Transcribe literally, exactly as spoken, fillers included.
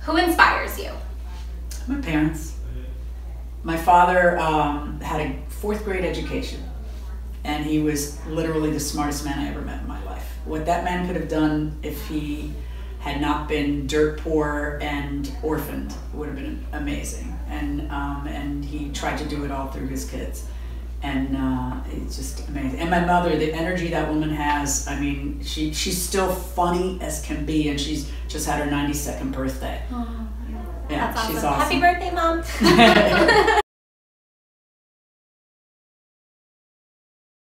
Who inspires you? My parents. My father um, had a fourth grade education, and he was literally the smartest man I ever met in my life. What that man could have done if he had not been dirt poor and orphaned would have been amazing. And um, and he tried to do it all through his kids. And uh, it's just amazing. And my mother, the energy that woman has, I mean, she she's still funny as can be, and she's just had her ninety-second birthday. Oh, yeah, that's awesome. she's awesome. Happy birthday, Mom.